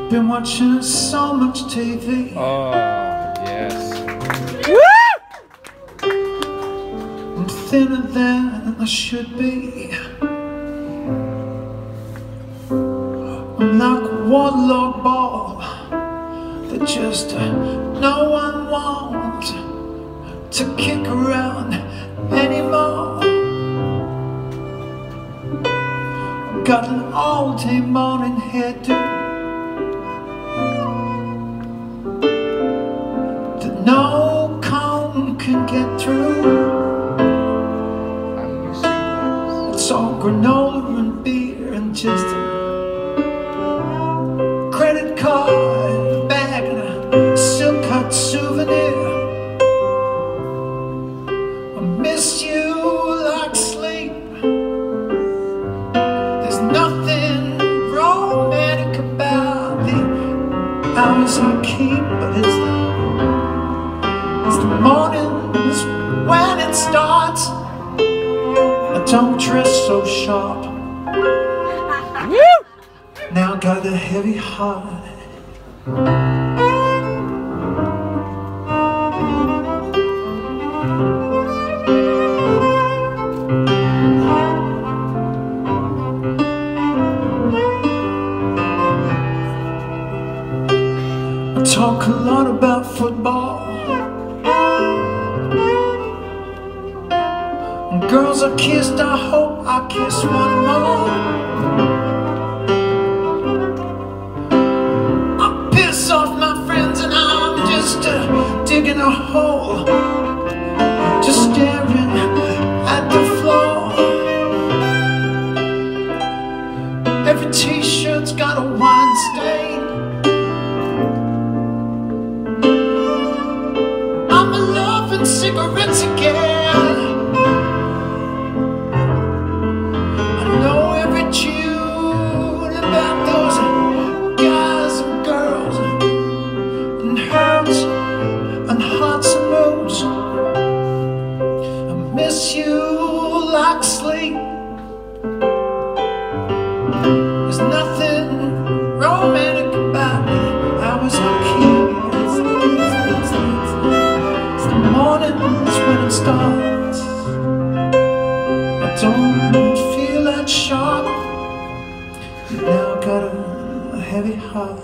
Been watching so much TV. Oh, yes. Woo! I'm thinner than I should be. I'm like a waterlogged ball that just no one wants to kick around anymore. Got an all-day morning hairdo that no comb can get through. It's all granola and beer and just a credit card, bag, and a silk-cut souvenir. I miss you like sleep. There's nothing romantic about the hours I keep, but it's the mornings when it starts. I don't dress so sharp. Now I got a heavy heart. I talk a lot about football. And girls I kissed, I hope I kiss one more. Off my friends and I'm just digging a hole, just staring at the floor. Every t-shirt's got a wine stain. I'm loving cigarettes again. I know every tune about those guys and girls and hurts and hearts and moves. I miss you like sleep. There's nothing romantic about the hours I keep. It's the mornings when it starts. I don't feel that sharp. Now I got a heavy heart.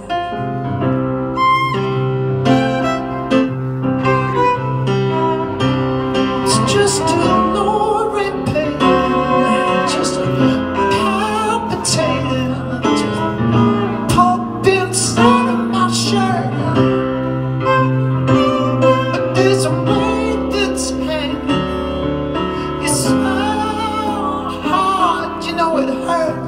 Just a lorry pain, just palpitating, just pop inside of my shirt. But there's a weight that's hanging. It's so hard, you know it hurts.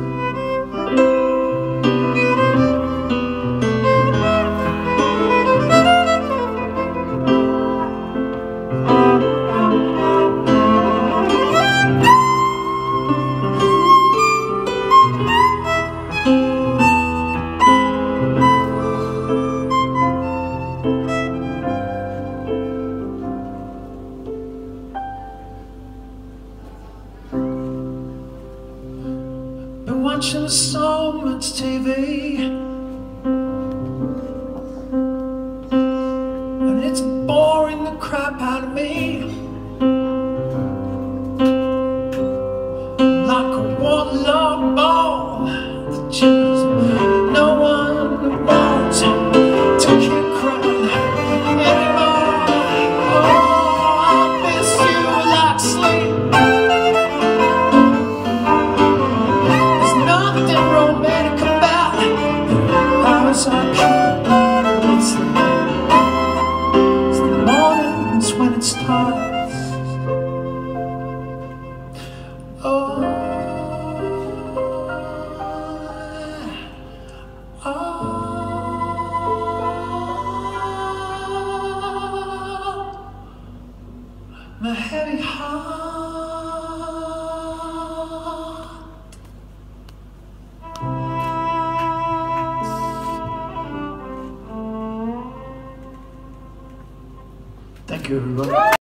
Been watching so much TV, and it's boring the crap out of me. Like a waterlogged ball that just no one wants to kick around anymore. Oh, I miss you like sleep. Romantic about hours I keep. It's the mornings when it starts. Oh, my heavy heart. Thank you, everybody.